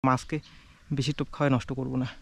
মাছকে বেশি টোপ খাওয়ায় নষ্ট করবো না।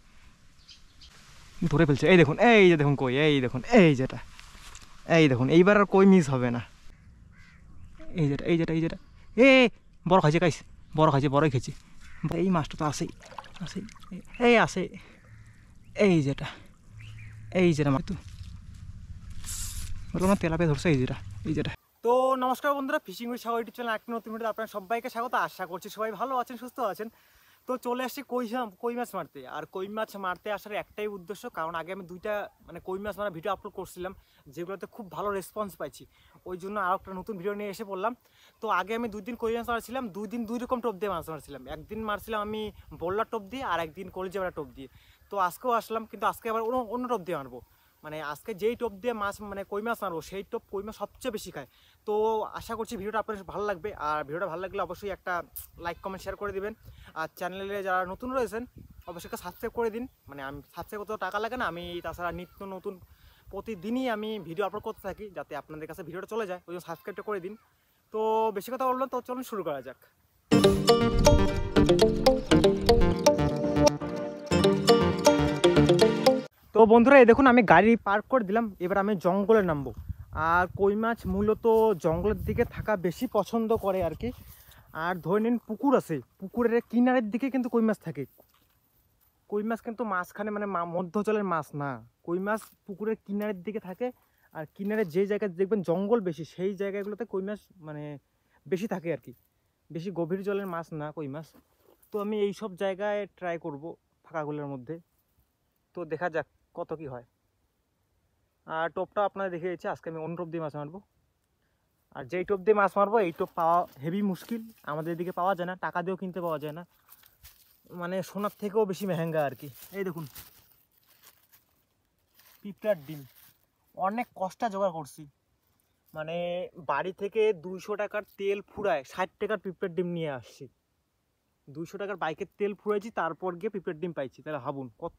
ধরে ফেলছে, এই দেখুন, এই যে দেখুন কই, এই দেখুন, এই যেটা, এই দেখুন, এইবার আর কই মিস হবে না। এই যেটা, এই যেটা, এই যেটা, এ বড় খাইছে গাইস, বড় খাইছে, বড়ই খেয়েছে। এই মাছটা তো আসেই, আসেই, এই আসে, এই যেটা, এই যেটা মাছ তো বললাম না তেলাপিয়া ধরছে, এই যেটা, এই যেটা। তো নমস্কার বন্ধুরা, fishing with Sagar YouTube channel একটা নতুন ভিডিওতে আপনারা সবাইকে স্বাগত। আশা করছি সবাই ভালো আছেন, সুস্থ আছেন। তো চলে আসছি কই মাছ মারতে। আর কই মাছ মারতে আসার একটাই উদ্দেশ্য, কারণ আগে আমি দুইটা কই মাছ মারা ভিডিও আপলোড করছিলাম, যেগুলোতে খুব ভালো রেসপন্স পাইছি। ওই জন্য আরও একটা নতুন ভিডিও নিয়ে এসে পড়লাম। তো আগে আমি 2 দিন কই মাছ মারছিলাম, 2 দিন 2 রকম টোপ দিয়ে মাছ মারছিলাম। একদিন মারছিলাম আমি বোল্লার টোপ দিয়ে, আর একদিন কলিজাওয়ালা টোপ দিয়ে। তো আজকেও আসলাম, কিন্তু আজকে আবার অন্য টোপ দিয়ে মারবো। আজকে যেই টোপ দিয়ে মাছ কই মাছ মারবো, সেই টোপ কই মাছ সবচেয়ে বেশি খায়। তো আশা করছি ভিডিওটা আপনাদের ভালো লাগবে। আর ভিডিওটা ভালো লাগলে অবশ্যই একটা লাইক কমেন্ট শেয়ার করে দিবেন। আর চ্যানেলে যারা নতুন রয়েছেন অবশ্যই একটা সাবস্ক্রাইব করে দিন। আমি সাবস্ক্রাইব করতে টাকা লাগে না, আমি তাছাড়া নিত্য নতুন প্রতিদিনই আমি ভিডিও আপলোড করতে থাকি, যাতে আপনাদের কাছে ভিডিওটা চলে যায়, ওই জন্য সাবস্ক্রাইবটা করে দিন। তো বেশি কথা বললাম, তো চলুন শুরু করা যাক। তো বন্ধুরা, এই দেখুন আমি গাড়ি পার্ক করে দিলাম, এবার আমি জঙ্গলে নামবো। আর কই মাছ মূলত জঙ্গলের দিকে থাকা বেশি পছন্দ করে আর কি। আর ধরে নিন পুকুর আছে, পুকুরের কিনারের দিকে কিন্তু কই মাছ থাকে। কই মাছ কিন্তু মাঝখানে মধ্য জলের মাছ না, কই মাছ পুকুরের কিনারের দিকে থাকে। আর কিনারে যে জায়গায় দেখবেন জঙ্গল বেশি, সেই জায়গাগুলোতে কই মাছ বেশি থাকে আর কি। বেশি গভীর জলের মাছ না কই মাছ। তো আমি এই সব জায়গায় ট্রাই করব ফাঁকাগুলোর মধ্যে। তো দেখা যাক কত কি হয়। আর টোপটা আপনারা দেখে গেছে, আজকে আমি অন্য টোপ দিয়ে মাছ মারবো। আর যেই টোপ দিয়ে মাছ মারবো এই টোপ পাওয়া হেভি মুশকিল, আমাদের এদিকে পাওয়া যায় না, টাকা দিয়েও কিনতে পাওয়া যায় না, সোনার থেকেও বেশি মেহেঙ্গা আর কি। এই দেখুন পিঁপড়ার ডিম, অনেক কষ্টে জোগাড় করছি। বাড়ি থেকে 200 টাকার তেল ফুরায় 60 টাকার পিঁপড়ার ডিম নিয়ে আসছি। 200 টাকার বাইকের তেল ফুরাইছি, তারপর গিয়ে পিঁপড়ার ডিম পাইছি। তাহলে ভাবুন কত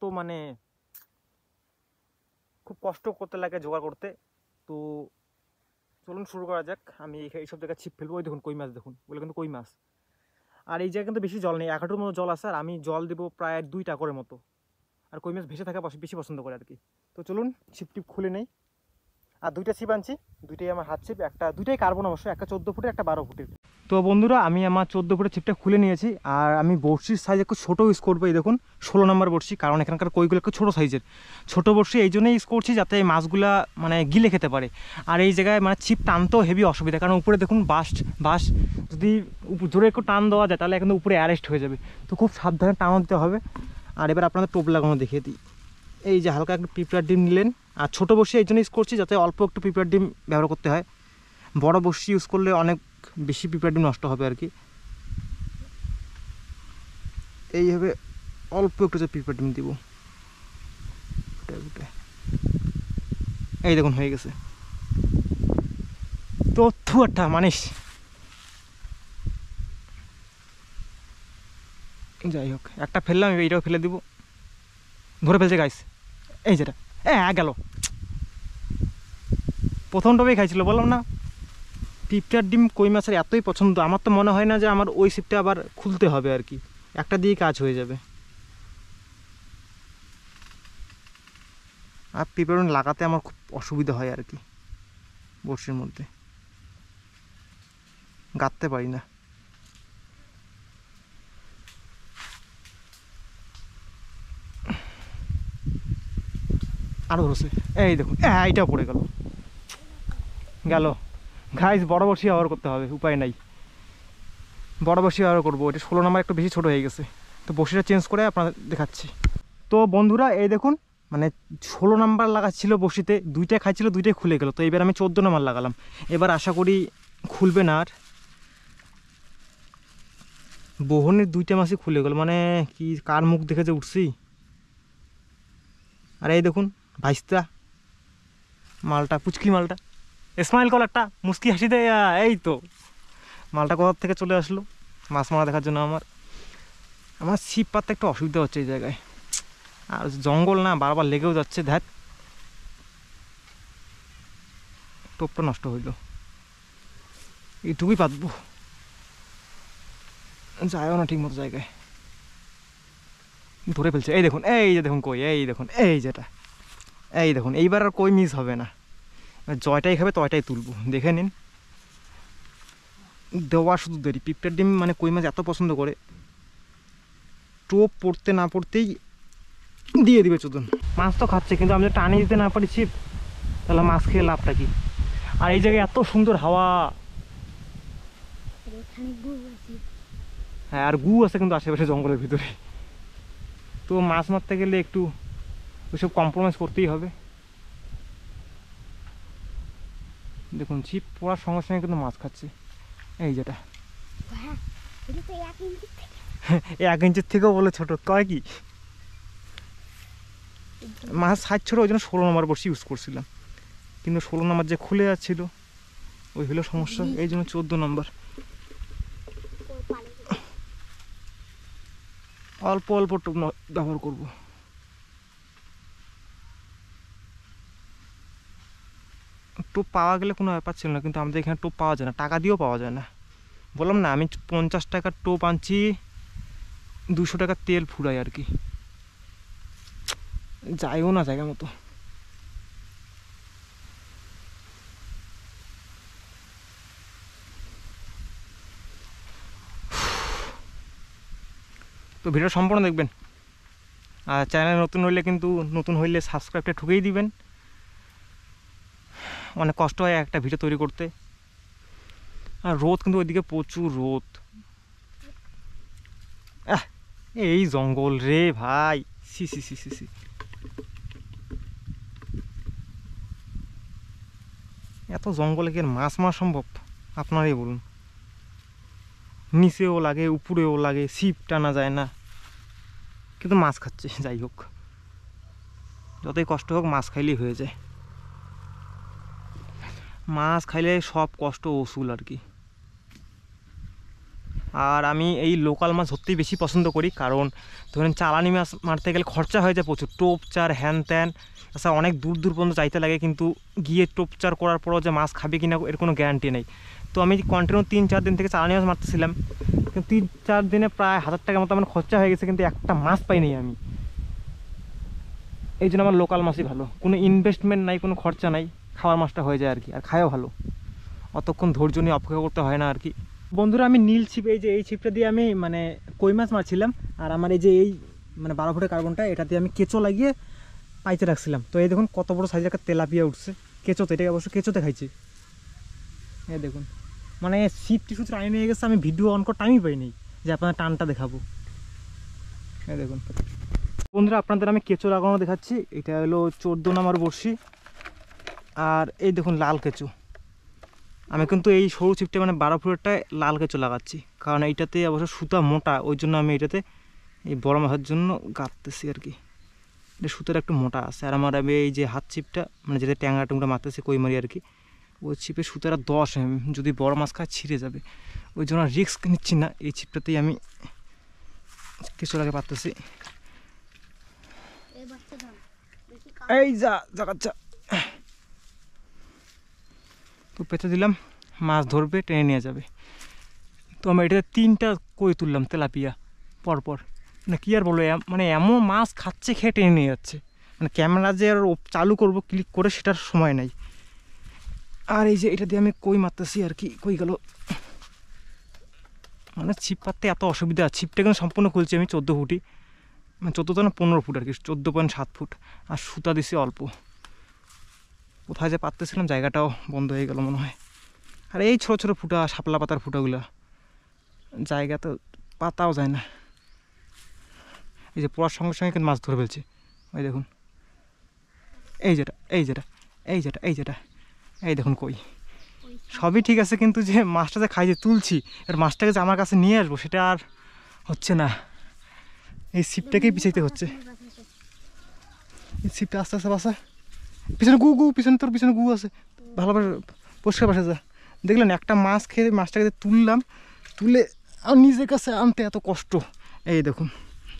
খুব কষ্ট করতে লাগে জোগাড় করতে। তো চলুন শুরু করা যাক। আমি এইসব জায়গায় ছিপ ফেলবো। ওই দেখুন কই মাছ, দেখুন বলে কিন্তু কই মাছ। আর এই জায়গায় কিন্তু বেশি জল নেই, 1 হাঁটুর মতো জল আছে, আর আমি জল দেবো প্রায় 2 টাকার মতো। আর কই মাছ ভেসে থাকা বেশি পছন্দ করে আর কি। তো চলুন ছিপ টিপ খুলে নেই। আর 2টা ছিপ আনছি, 2টাই আমার হাত ছিপ, দুইটাই কার্বন অবশ্য, একটা 14 ফুটের, একটা 12 ফুটের। তো বন্ধুরা, আমি আমার 14 ফুটের ছিপটা খুলে নিয়েছি। আর আমি বড়শির সাইজ একটু ছোটো ইউজ করবো। এই দেখুন 16 নম্বর বড়শি, কারণ এখানকার কইগুলো একটু ছোটো সাইজের। ছোটো বড়শি এই জন্যই ইউজ করছি, যাতে এই মাছগুলা গিলে খেতে পারে। আর এই জায়গায় ছিপ টানতেও হেভি অসুবিধা, কারণ উপরে দেখুন বাঁশ যদি জোরে একটু টান দেওয়া যায় তাহলে কিন্তু উপরে অ্যারেস্ট হয়ে যাবে। তো খুব সাবধানে টান দিতে হবে। আর এবার আপনাদের টোপ লাগানো দেখিয়ে দিই। এই যে হালকা একটু পিঁপড়ার ডিম নিলেন। আর ছোটো বড়শি এই জন্য ইউজ করছি, যাতে অল্প একটু পিঁপড়ার ডিম ব্যবহার করতে হয়। বড় বড়শি ইউজ করলে অনেক বেশি পিঁপড়ার ডিম নষ্ট হবে আর কি। এইভাবে অল্প একটু যে পিঁপড়ার ডিম দিব, এই দেখুন হয়ে গেছে। তো একটা যাই হোক, একটা ফেললাম, এইটাও ফেলে দিব। ধরে ফেলছে গাইস, এই যেটা গেল। প্রথম টবেই খাইছিল, বললাম না। পিঁপড়ার ডিম কই মাছের এতই পছন্দ, আমার তো মনে হয় না যে আমার ওই ছিপটা আবার খুলতে হবে আর কি, একটা দিয়েই কাজ হয়ে যাবে। আর পিঁপড়া লাগাতে আমার খুব অসুবিধা হয় আর কি, বড়শির মধ্যে গাঁথতে পারি না। আরও ধরছে, এই দেখুন এইটাও পড়ে গেল। গাইস বড় বড়শি ব্যবহার করতে হবে, উপায় নাই। বড় বড়শি ব্যবহার করবো, এটা 16 নম্বর একটু বেশি ছোটো হয়ে গেছে। তো বড়শিটা চেঞ্জ করে আপনাদের দেখাচ্ছি। তো বন্ধুরা এই দেখুন, 16 নাম্বার লাগাচ্ছিল বড়শিতে, 2টা খাইছিল, 2টাই খুলে গেল। তো এবার আমি 14 নাম্বার লাগালাম, এবার আশা করি খুলবে না আর। বহনের 2টা মাছই খুলে গেল, কি কার মুখ দেখে যে উঠছি। আর এই দেখুন ভাইস্তা মালটা, পুচকি মালটা, স্মাইল কলারটা মুচকি হাসি দেয়। এই তো মালটা কোথার থেকে চলে আসলো মাছ মারা দেখার জন্য। আমার ছিপ পাততে একটু অসুবিধা হচ্ছে এই জায়গায়, আর জঙ্গল না, বারবার লেগেও যাচ্ছে। ধ্যাত, টোপটা নষ্ট হইল। এইটুকুই পাতবো, যায়ও না ঠিক মতো জায়গায়। ধরে ফেলছে। এই দেখুন, এই যে দেখুন কই, এই দেখুন, এই যেটা, এই দেখুন। এইবার আর কই মিস হবে না, জয়টাই খাবে তয়টাই তুলবো। দেখে নিন, দেওয়া শুধু দেরি। পিঁপড়ার ডিম মানে কই মাছ এত পছন্দ করে, টোপ পড়তে না পড়তেই দিয়ে দিবে চোদন। মাছ তো খাচ্ছে, কিন্তু আমি যদি টানি দিতে না পারি ছিপ, তাহলে মাছ খেয়ে লাভটা কি? আর এই জায়গায় এত সুন্দর হাওয়া, হ্যাঁ, আর গু আছে কিন্তু আশেপাশে জঙ্গলের ভিতরে। তো মাছ মারতে গেলে একটু ওইসব কম্প্রোমাইজ করতেই হবে। দেখুন, ছিপ পড়ার সঙ্গে সঙ্গে কিন্তু মাছ খাচ্ছে। এই যেটা 1 ইঞ্চির থেকেও বলে ছোট, কয় কি মাছ সাইজ ছোট, ওই জন্য 16 নম্বর বড়শি ইউজ করছিলাম। কিন্তু 16 নম্বর যে খুলে যাচ্ছিল, ওই হলো সমস্যা, এই জন্য 14 নম্বর অল্প অল্প টোপ ব্যবহার করব। টোপ পাওয়া গেলে কোনো ব্যাপার ছিল না, কিন্তু আমাদের এখানে টোপ পাওয়া যায় না, টাকা দিয়েও পাওয়া যায় না। বললাম না, আমি 50 টাকার টোপ আনছি, 200 টাকার তেল ফুরাই আর কি, যাইও না জায়গা মতো। তো ভিডিও সম্পূর্ণ দেখবেন, আর চ্যানেল নতুন হইলে সাবস্ক্রাইবটা ঠুকেই দিবেন। অনেক কষ্ট হয় একটা ভিডিও তৈরি করতে, আর রোদ কিন্তু ওইদিকে প্রচুর রোদ। এই জঙ্গল রে ভাই, সি সি সি সি সি। এত জঙ্গলে কি মাছ মারা সম্ভব? আপনারাই বলুন। নিচেও লাগে, উপরেও লাগে, ছিপ টানা যায় না, কিন্তু মাছ খাচ্ছে। যাই হোক, যতই কষ্ট হোক মাছ খাইলেই হয়ে যায়। মাছ খাইলে সব কষ্ট ওসুল আর কি। আর আমি এই লোকাল মাছ ধরতেই বেশি পছন্দ করি, কারণ ধরেন চালানি মাছ মারতে গেলে খরচা হয়ে যায় প্রচুর, টোপ চার হ্যান ত্যান, আচ্ছা অনেক দূর দূর পর্যন্ত যাইতে লাগে, কিন্তু গিয়ে টোপ চার করার পরও যে মাছ খাবে কিনা এর কোনো গ্যারান্টি নেই। তো আমি কন্টিনিউ 3-4 দিন থেকে চালানি মাছ মারতেছিলাম, কিন্তু 3-4 দিনে প্রায় 1000 টাকার মতো আমার খরচা হয়ে গেছে, কিন্তু একটা মাছ পাইনি আমি। এই জন্য আমার লোকাল মাছই ভালো, কোনো ইনভেস্টমেন্ট নাই, কোনো খরচা নাই, খাওয়ার মাছটা হয়ে যায় আর কি, আর খায়ও ভালো, অতক্ষণ ধৈর্য নিয়ে অপেক্ষা করতে হয় না আর কি। বন্ধুরা, আমি নীল ছিপ, এই যে এই ছিপটা দিয়ে আমি মানে কই মাছ মারছিলাম, আর আমার এই যে এই মানে 12 ফুটের কার্বনটা, এটা দিয়ে আমি কেঁচো লাগিয়ে পাইতে রাখছিলাম। তো এই দেখুন কত বড় সাইজের একটা তেলাপিয়া উঠছে কেঁচোতে, এটাকে অবশ্য কেঁচোতে খাইছে। এই দেখুন, মানে ছিপটি সূত্রে আনি নিয়ে গেছে, আমি ভিডিও অন করার টাইমই পাইনি যে আপনার টানটা দেখাবো। এই দেখুন বন্ধুরা, আপনাদের আমি কেঁচো লাগানো দেখাচ্ছি। এটা হলো 14 নম্বর বড়শি, আর এই দেখুন লাল কেঁচো। আমি কিন্তু এই সরু ছিপটা মানে 12 ফুটেরটায় লাল কেঁচো লাগাচ্ছি, কারণ এইটাতে অবশ্য সুতা মোটা, ওই জন্য আমি এটাতে এই বড় মাছের জন্য গাঁথতেছি আর কি। এটা সুতোটা একটু মোটা আছে। আর আমার আমি এই যে হাত ছিপটা মানে যেটা ট্যাংরা টুংরা মারতেছি কই মারি আর কি, ওই ছিপের সুতোটা 10 mm, যদি বড় মাছ খায় ছিঁড়ে যাবে, ওই জন্য রিস্ক নিচ্ছি না, এই ছিপটাতেই আমি কিছু আগে পারতেছি। এই যা জাগাচ্ছা, তো পেতে দিলাম, মাছ ধরবে, টেনে নিয়ে যাবে। তো আমি এটাতে 3টা কই তুললাম তেলাপিয়া পরপর, মানে কী আর বলবো, মানে এমন মাছ খাচ্ছে, খেয়ে টেনে নিয়ে যাচ্ছে, মানে ক্যামেরা যে আর চালু করবো ক্লিক করে সেটার সময় নাই। আর এই যে এটা দিয়ে আমি কই মারতেছি আর কি, কই গেল, মানে ছিপ পাততে এত অসুবিধা। ছিপটা কিন্তু সম্পূর্ণ খুলছি আমি 14 ফুটই, মানে 14 না 15 ফুট আর কি, 14.7 ফুট, আর সুতা দিছি অল্প। কোথায় যে পাততেছিলাম জায়গাটাও বন্ধ হয়ে গেল মনে হয়। আর এই ছোটো ছোটো ফুটা, শাপলা পাতার ফুটাগুলো, জায়গা তো পাতাও যায় না। এই যে পড়ার সঙ্গে সঙ্গে কিন্তু মাছ ধরে ফেলছে, ওই দেখুন, এই যেটা, এই যেটা, এই যেটা, এই যেটা, এই দেখুন কই। সবই ঠিক আছে, কিন্তু যে মাছটা যে খাই যে তুলছি, এর মাছটাকে যে আমার কাছে নিয়ে আসবো সেটা আর হচ্ছে না, এই ছিপটাকেই পিছাইতে হচ্ছে। এই ছিপটা আস্তে আস্তে বাসা, পিছনে গু গু, পিছনে তোর পিছনে গু আছে, ভালোভাবে পরিষ্কার বাসা যা। দেখলেন একটা মাছ খেয়ে মাছটাকে তুললাম, তুলে আর নিজের কাছে আনতে এত কষ্ট। এই দেখুন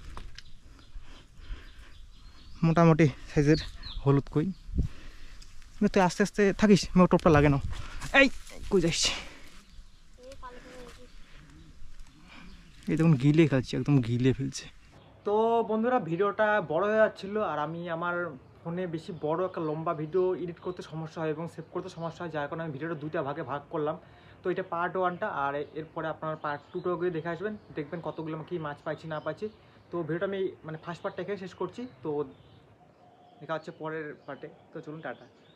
মোটামুটি সাইজের হলুদ কই। তুই আস্তে আস্তে থাকিস, টোপটা লাগে না। এই কই যাইস, এই দেখুন গিলে খাচ্ছি, একদম গিলে ফেলছে। তো বন্ধুরা ভিডিওটা বড় হয়ে যাচ্ছিলো, আর আমি আমার ফোনে বেশি বড় একটা লম্বা ভিডিও এডিট করতে সমস্যা হয় এবং সেভ করতে সমস্যা হয়, যার কারণে আমি ভিডিওটা দুইটা ভাগে ভাগ করলাম। তো এটা পার্ট 1টা, আর এরপরে আপনার পার্ট 2টাও গিয়ে দেখে আসবেন, দেখবেন কতগুলো কি মাছ পাইছি না পাইছি। তো ভিডিওটা আমি মানে ফার্স্ট পার্টটা এখানে শেষ করছি, তো দেখা হচ্ছে পরের পার্টে। তো চলুন, টাটা।